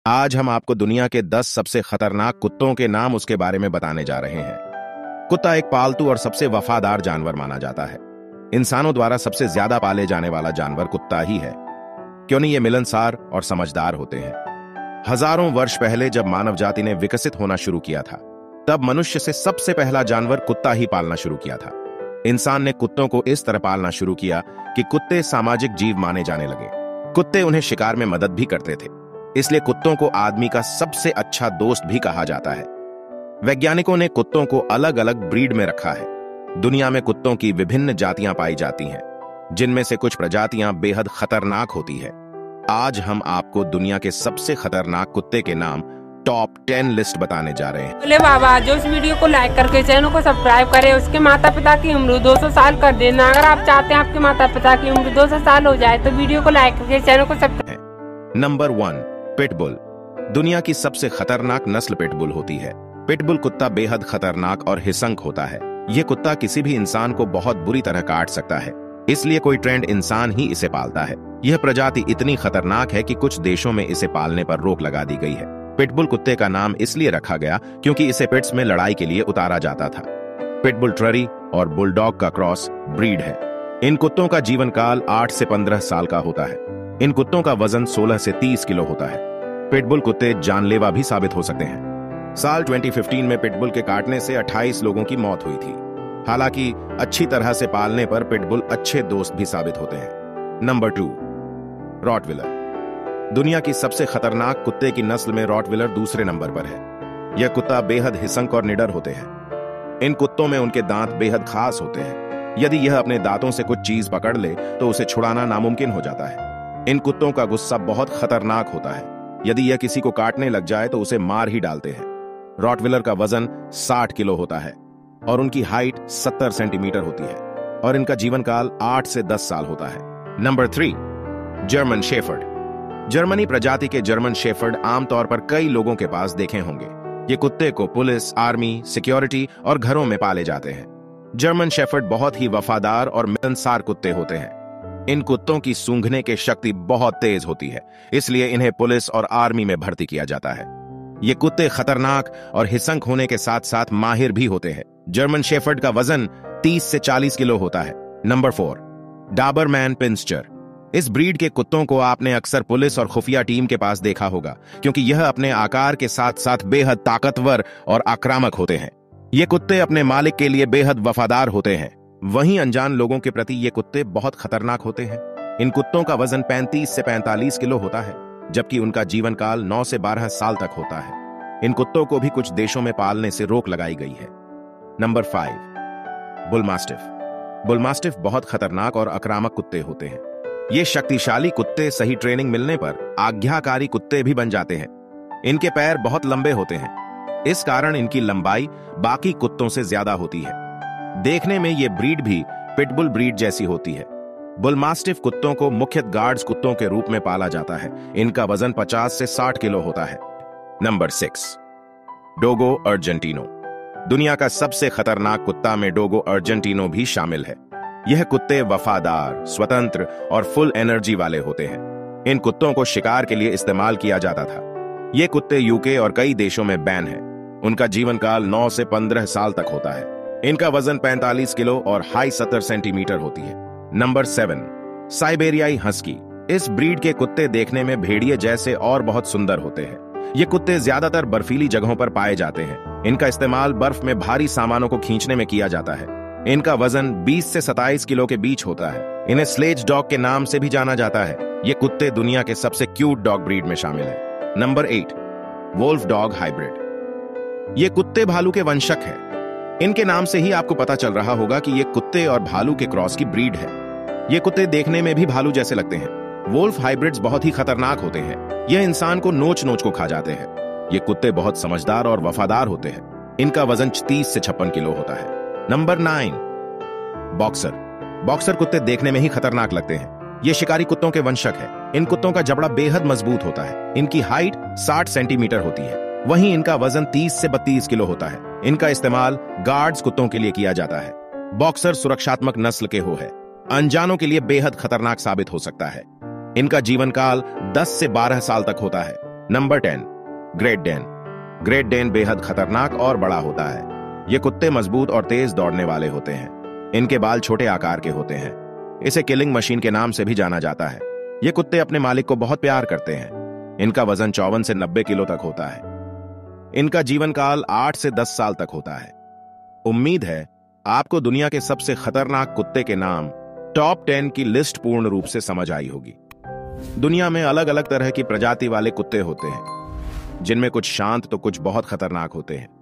आज हम आपको दुनिया के 10 सबसे खतरनाक कुत्तों के नाम उसके बारे में बताने जा रहे हैं। कुत्ता एक पालतू और सबसे वफादार जानवर माना जाता है। इंसानों द्वारा सबसे ज्यादा पाले जाने वाला जानवर कुत्ता ही है। क्यों नहीं, ये मिलनसार और समझदार होते हैं। हजारों वर्ष पहले जब मानव जाति ने विकसित होना शुरू किया था, तब मनुष्य से सबसे पहला जानवर कुत्ता ही पालना शुरू किया था। इंसान ने कुत्तों को इस तरह पालना शुरू किया कि कुत्ते सामाजिक जीव माने जाने लगे। कुत्ते उन्हें शिकार में मदद भी करते थे, इसलिए कुत्तों को आदमी का सबसे अच्छा दोस्त भी कहा जाता है। वैज्ञानिकों ने कुत्तों को अलग अलग ब्रीड में रखा है। दुनिया में कुत्तों की विभिन्न जातियां पाई जाती हैं, जिनमें से कुछ प्रजातियां बेहद खतरनाक होती है। आज हम आपको दुनिया के सबसे खतरनाक कुत्ते के नाम टॉप 10 लिस्ट बताने जा रहे हैं। बोले बाबा, जो इस वीडियो को लाइक करके चैनल को सब्सक्राइब करे, उसके माता पिता की उम्र 200 साल कर देना। अगर आप चाहते हैं आपके माता पिता की उम्र 200 साल हो जाए तो वीडियो को लाइक करके चैनल को सब्सक्राइब। Number 1, pitbull. दुनिया की सबसे खतरनाक नस्ल पिटबुल होती है। पिटबुल कुत्ता बेहद खतरनाक और हिंसक होता है। यह कुत्ता किसी भी इंसान को बहुत बुरी तरह काट सकता है, इसलिए कोई ट्रेंड इंसान ही इसे पालता है। यह प्रजाति इतनी खतरनाक है कि कुछ देशों में इसे पालने पर रोक लगा दी गई है। पिटबुल कुत्ते का नाम इसलिए रखा गया क्योंकि इसे पिट्स में लड़ाई के लिए उतारा जाता था। पिटबुल ट्ररी और बुलडॉग का क्रॉस ब्रीड है। इन कुत्तों का जीवन काल 8 से 15 साल का होता है। इन कुत्तों का वजन 16 से 30 किलो होता है। पिटबुल कुत्ते जानलेवा भी साबित हो सकते हैं। साल 2015 में पिटबुल के काटने से 28 लोगों की मौत हुई थी। हालांकि अच्छी तरह से पालने पर पिटबुल अच्छे दोस्त भी साबित होते हैं। नंबर 2, रॉटविलर। दुनिया की सबसे खतरनाक कुत्ते की नस्ल में रॉटविलर दूसरे नंबर पर है। यह कुत्ता बेहद हिंसक और निडर होते हैं। इन कुत्तों में उनके दांत बेहद खास होते हैं। यदि यह अपने दांतों से कुछ चीज पकड़ ले तो उसे छुड़ाना नामुमकिन हो जाता है। इन कुत्तों का गुस्सा बहुत खतरनाक होता है। यदि यह किसी को काटने लग जाए तो उसे मार ही डालते हैं। रॉटविलर का वजन 60 किलो होता है और उनकी हाइट 70 सेंटीमीटर होती है और इनका जीवन काल 8 से 10 साल होता है। Number 3, German shepherd. जर्मनी प्रजाति के जर्मन शेफर्ड आमतौर पर कई लोगों के पास देखे होंगे। ये कुत्ते को पुलिस, आर्मी, सिक्योरिटी और घरों में पाले जाते हैं। जर्मन शेफर्ड बहुत ही वफादार और मिलनसार कुत्ते होते हैं। इन कुत्तों की सूंघने की शक्ति बहुत तेज होती है, इसलिए इन्हें पुलिस और आर्मी में भर्ती किया जाता है। ये कुत्ते खतरनाक और हिंसक होने के साथ साथ माहिर भी होते हैं। जर्मन शेफर्ड का वजन 30 से 40 किलो होता है। नंबर 4, डाबरमैन पिन्स्चर। इस ब्रीड के कुत्तों को आपने अक्सर पुलिस और खुफिया टीम के पास देखा होगा, क्योंकि यह अपने आकार के साथ साथ बेहद ताकतवर और आक्रामक होते हैं। ये कुत्ते अपने मालिक के लिए बेहद वफादार होते हैं। वहीं अनजान लोगों के प्रति ये कुत्ते बहुत खतरनाक होते हैं। इन कुत्तों का वजन 35 से 45 किलो होता है, जबकि उनका जीवन काल 9 से 12 साल तक होता है। इन कुत्तों को भी कुछ देशों में पालने से रोक लगाई गई है। नंबर 5, बुलमास्टिफ। बुलमास्टिफ बहुत खतरनाक और आक्रामक कुत्ते होते हैं। ये शक्तिशाली कुत्ते सही ट्रेनिंग मिलने पर आज्ञाकारी कुत्ते भी बन जाते हैं। इनके पैर बहुत लंबे होते हैं, इस कारण इनकी लंबाई बाकी कुत्तों से ज्यादा होती है। देखने में ये ब्रीड भी पिटबुल ब्रीड जैसी होती है। बुलमास्टिफ कुत्तों को मुख्यतः गार्ड्स कुत्तों के रूप में पाला जाता है। इनका वजन 50 से 60 किलो होता है। नंबर 6, डोगो अर्जेंटिनो। दुनिया का सबसे खतरनाक कुत्ता में डोगो अर्जेंटिनो भी शामिल है। यह कुत्ते वफादार, स्वतंत्र और फुल एनर्जी वाले होते हैं। इन कुत्तों को शिकार के लिए इस्तेमाल किया जाता था। ये कुत्ते यूके और कई देशों में बैन हैं। उनका जीवन काल 9 से 15 साल तक होता है। इनका वजन 45 किलो और हाइट 70 सेंटीमीटर होती है। नंबर 7, साइबेरियाई हस्की। इस ब्रीड के कुत्ते देखने में भेड़िए जैसे और बहुत सुंदर होते हैं। ये कुत्ते ज्यादातर बर्फीली जगहों पर पाए जाते हैं। इनका इस्तेमाल बर्फ में भारी सामानों को खींचने में किया जाता है। इनका वजन 20 से 27 किलो के बीच होता है। इन्हें स्लेज डॉग के नाम से भी जाना जाता है। ये कुत्ते दुनिया के सबसे क्यूट डॉग ब्रीड में शामिल है। नंबर 8, वोल्फ डॉग हाइब्रिड। ये कुत्ते भालू के वंशक है। इनके नाम से ही आपको पता चल रहा होगा कि ये कुत्ते और भालू के क्रॉस की ब्रीड है। ये कुत्ते देखने में भी भालू जैसे लगते हैं। वोल्फ हाइब्रिड्स बहुत ही खतरनाक होते हैं। यह इंसान को नोच नोच को खा जाते हैं। ये कुत्ते बहुत समझदार और वफादार होते हैं। इनका वजन 30 से 56 किलो होता है। Number 9, boxer. बॉक्सर कुत्ते देखने में ही खतरनाक लगते हैं। ये शिकारी कुत्तों के वंशक है। इन कुत्तों का जबड़ा बेहद मजबूत होता है। इनकी हाइट 60 सेंटीमीटर होती है। वहीं इनका वजन 30 से 32 किलो होता है। इनका इस्तेमाल गार्ड्स कुत्तों के लिए किया जाता है। बॉक्सर सुरक्षात्मक नस्ल के हो है। अनजानों के लिए बेहद खतरनाक साबित हो सकता है। इनका जीवन काल 10 से 12 साल तक होता है। नंबर 10, ग्रेट डेन। ग्रेट डेन बेहद खतरनाक और बड़ा होता है। ये कुत्ते मजबूत और तेज दौड़ने वाले होते हैं। इनके बाल छोटे आकार के होते हैं। इसे किलिंग मशीन के नाम से भी जाना जाता है। ये कुत्ते अपने मालिक को बहुत प्यार करते हैं। इनका वजन 54 से 90 किलो तक होता है। इनका जीवन काल 8 से 10 साल तक होता है। उम्मीद है आपको दुनिया के सबसे खतरनाक कुत्ते के नाम टॉप 10 की लिस्ट पूर्ण रूप से समझ आई होगी। दुनिया में अलग अलग तरह की प्रजाति वाले कुत्ते होते हैं, जिनमें कुछ शांत तो कुछ बहुत खतरनाक होते हैं।